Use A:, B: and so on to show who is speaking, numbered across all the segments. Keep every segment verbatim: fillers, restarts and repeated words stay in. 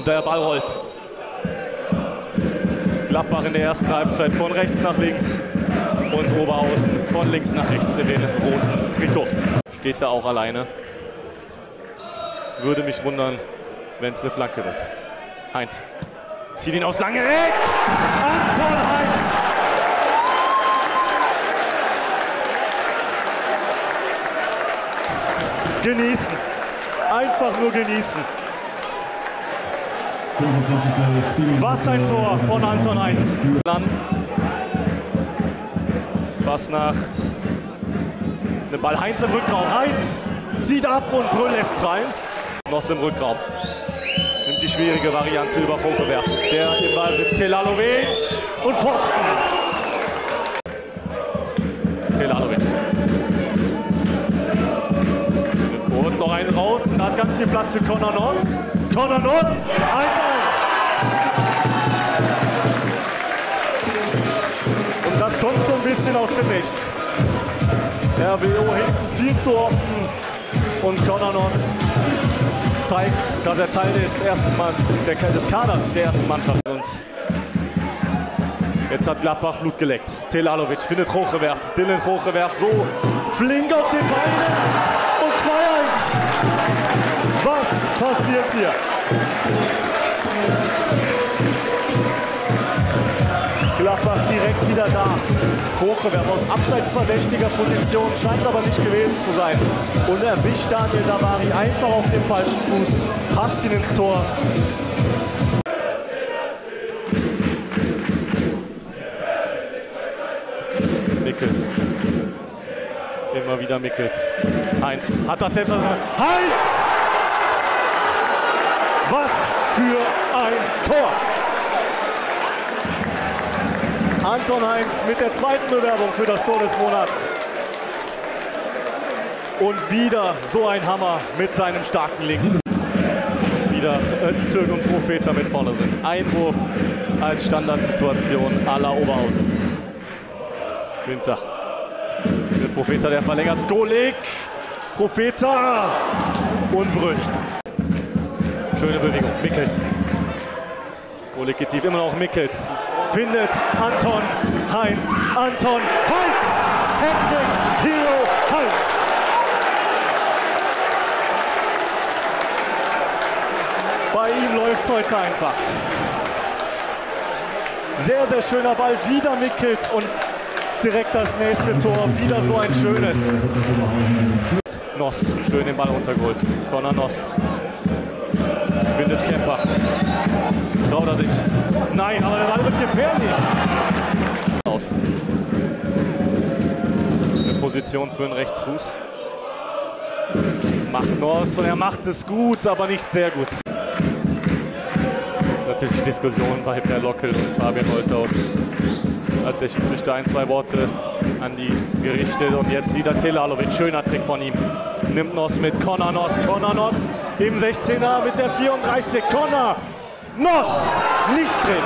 A: Und der Ball rollt. Gladbach in der ersten Halbzeit von rechts nach links und Oberhausen von links nach rechts in den roten Trikots. Steht da auch alleine. Würde mich wundern, wenn es eine Flanke wird. Heinz zieht ihn aus lange Eck. Anton Heinz. Genießen. Einfach nur genießen. Was ein Tor von Anton Heinz. Dann Fasnacht. Der Ball Heinz im Rückraum. Heinz zieht ab und Brüll lässt frei. Noss im Rückraum. Nimmt die schwierige Variante über Hochewerf. Der im Ball sitzt Telalovic und Pfosten. Telalovic. Und noch einen raus. Und da ist ganz viel Platz für Conor Noss. Conor Noss. eins eins. Und das kommt so ein bisschen aus dem Nichts. R W O hinten viel zu offen. Und Conor Noss zeigt, dass er Teil des, ersten Mann, der, des Kaders der ersten Mannschaft. Und jetzt hat Gladbach Blut geleckt. Telalovic findet Hochewerf. Dylan Hochewerf so flink auf den Beinen. Und zwei eins. Was passiert hier? Gladbach direkt wieder da. Hochewerf aus abseits verdächtiger Position, scheint es aber nicht gewesen zu sein. Und erwischt Daniel Davari einfach auf dem falschen Fuß, passt ihn ins Tor. Mickels. Immer wieder Mickels. Heinz hat das jetzt. Heinz! Was für ein Tor! Anton Heinz mit der zweiten Bewerbung für das Tor des Monats. Und wieder so ein Hammer mit seinem starken Linken. Und wieder Öztürk und Profeta mit vorne drin. Einwurf als Standardsituation à la Oberhausen. Winter. Mit Profeta, der verlängert. Skolik. Profeta. Und Brüll. Schöne Bewegung. Mickels. Skolik geht tief. Immer noch Mickels. Findet Anton Heinz. Anton Heinz! Hattrick Hero Heinz! Bei ihm läuft es heute einfach. Sehr, sehr schöner Ball. Wieder Mickels und direkt das nächste Tor. Wieder so ein schönes. Noss, schön den Ball runtergeholt. Conor Noss. Findet Kemper. Traut er sich? Nein, aber der Ball wird gefährlich. Aus. Eine Position für einen Rechtsfuß. Das macht Noss und er macht es gut, aber nicht sehr gut. Jetzt natürlich Diskussion bei Per Lockel und Fabian Holthaus. Hat der Schiedsrichter ein, zwei Worte an die gerichtet und jetzt wieder Telalovic. Schöner Trick von ihm. Nimmt Noss mit. Conor Noss. Conor Noss im sechzehner mit der vierunddreißig. Conor Noss nicht drin.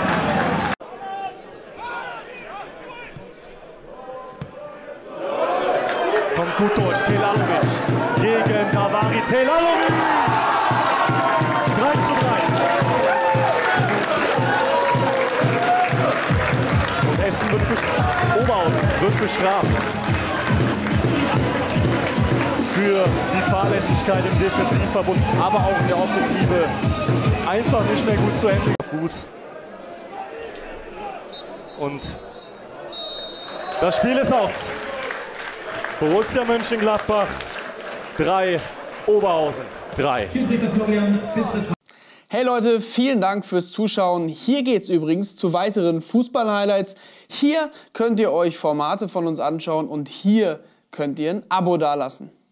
A: Kommt gut durch. Telalovic gegen Davari. Telalovic! drei zu drei. Und Essen wird bestraft. Oberhausen wird bestraft. Für die Fahrlässigkeit im Defensivverbund, aber auch in der Offensive einfach nicht mehr gut zu Ende. Fuß. Und das Spiel ist aus. Borussia Mönchengladbach drei, Oberhausen drei.
B: Hey Leute, vielen Dank fürs Zuschauen. Hier geht's übrigens zu weiteren Fußball-Highlights. Hier könnt ihr euch Formate von uns anschauen und hier könnt ihr ein Abo dalassen.